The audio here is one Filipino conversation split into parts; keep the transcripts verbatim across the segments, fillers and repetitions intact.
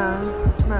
Ma.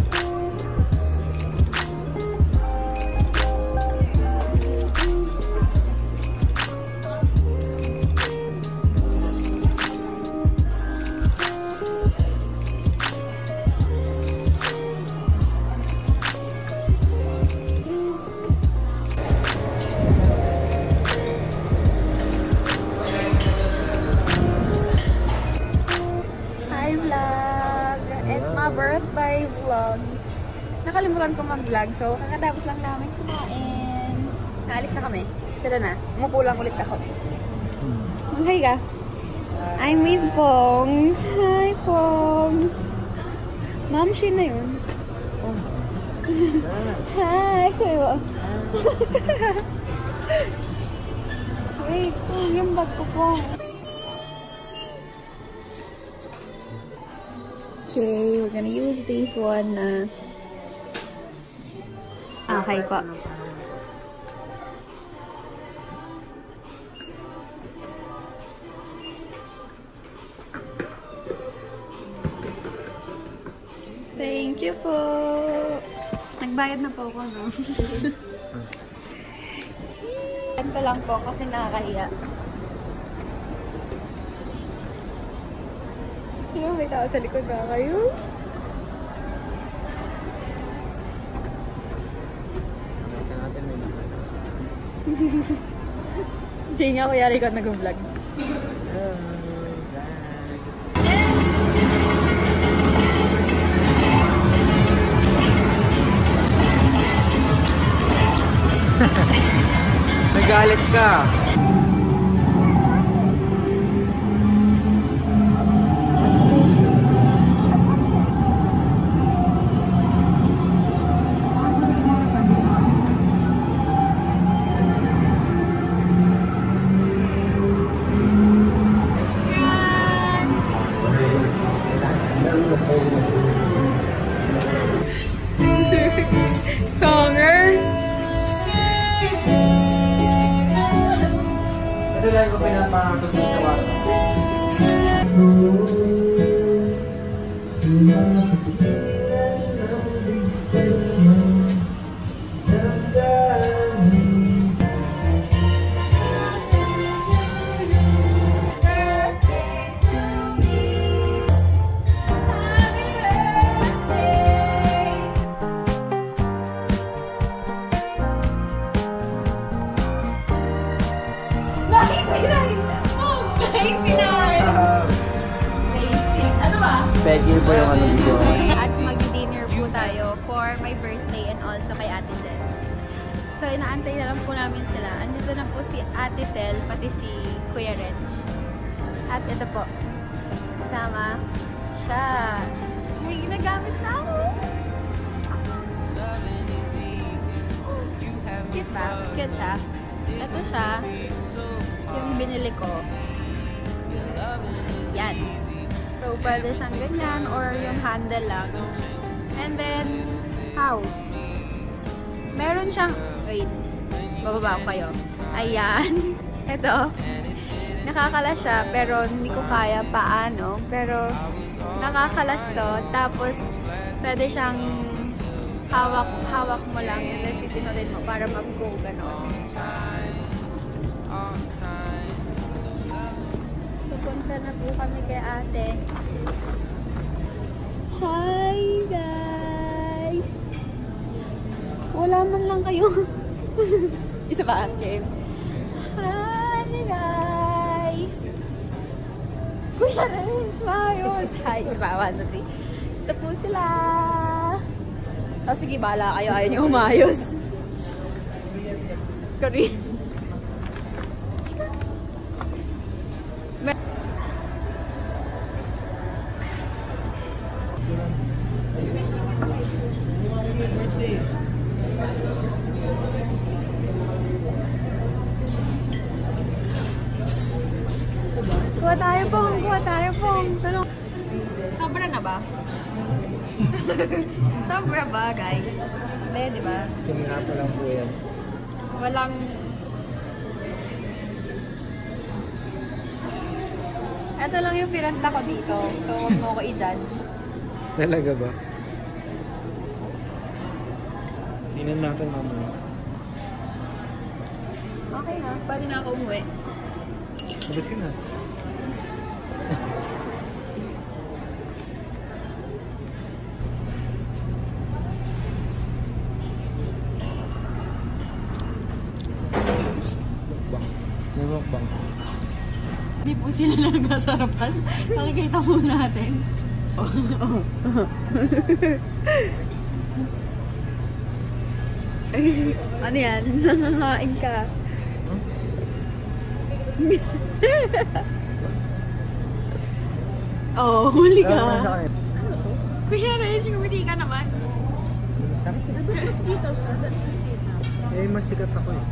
Birthday vlog. Nakalimutan ko mag-vlog, so kakatapos lang namin kumain. Naalis na kami. Tara na. Umupo lang ulit ako. Hi ka. I'm with Pong. Hi, Pong. Ma'am, siya na yun. Hi, sa'yo. Wait, Pong, yung bag ko, Pong. Okay, we're gonna use this one na uh... okay po. Thank you po. Nagbayad na po ako, no? Ganito lang po kasi nakakahiya. Yung may tao sa likod na kayo. Sige nga, kuya, ikaw nag-vlog. Nagalit ka. Songer. Ito lang ko pinapakatugtog sa bata. Peggy po yung ano dito. At mag-dinner po tayo for my birthday and also kay Ate Jess. So, inaantay na lang po namin sila. Andito na po si Ate Tel, pati si Kuya Rench. At ito po, kasama siya. May ginagamit na ako. Cute ba? Cute siya. Ito siya, yung binili ko. Yan. So, pwede siyang ganyan or yung handle lang. And then, how? Meron siyang, wait, bababa ko kayo. Ayan. Ito. Nakakalas siya, pero hindi ko kaya paano. Pero, nakakalas to. Tapos, pwede siyang hawak, hawak mo lang. And then, pipinutin mo para mag-go, gano'n. Pupunta na po kami kay ate. Hi guys! Wala man lang kayo. Isa pa game. Hi guys! Kuya Rench, maayos! Hi, isa pa, one, two, three. Ito po sila. O sige, bahala kayo. Ayaw niyo umayos. Korean. Kuha tayo pong, kuha tayo pong. Tulong. Sobra na ba? Sobra ba, guys? Hindi, di ba? Simula pa lang po yan. Walang... Ito lang yung pinanta ko dito. So, huwag mo ko i-judge. Talaga ba? Tingnan natin mamaya. Okay na. Pwede na ako umuwi. Sabasin na. Mukbang. May mukbang. Hindi po sila nagkasarapan. Nakikita po natin. Ano yan? Nangangain ka. Oh, huli ka. Kuya Reg, kumiti ka naman. Mosquito siya. Eh, mas sikat ako eh.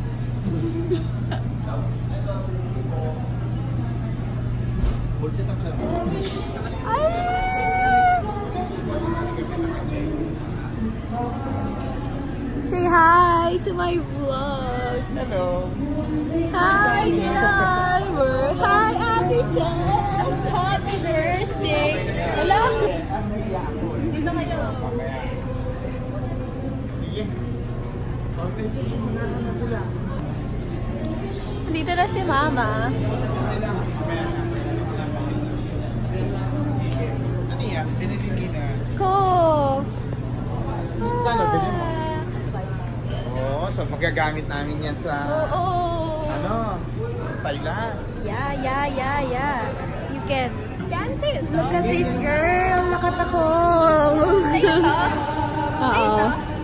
Say hi to my vlog. Hello. Hi, driver. Hi, Ate Jess. Happy birthday. Hello. Dito kayo. Dito na si Mama. Ano yan? Piniligi na. Ko. Ano, bilhin mo? Oo, so magagamit namin yan sa... Oo. Ano? Thailand. Yeah, yeah, yeah, yeah. You can dance it. Look at this girl. Nakatako. Oo.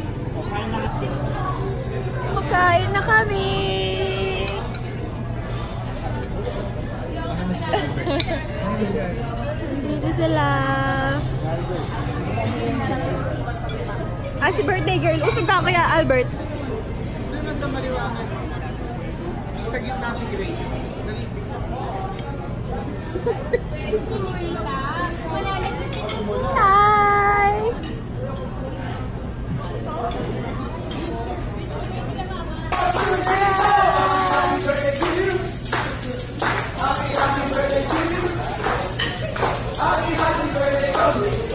Makain na kami. Dito sila. Ah, si birthday girl. Usog ka kaya, Albert. Ano sa maliwanag? Sa gitna si Grace. Hi! Happy birthday to you. Happy, happy birthday to you.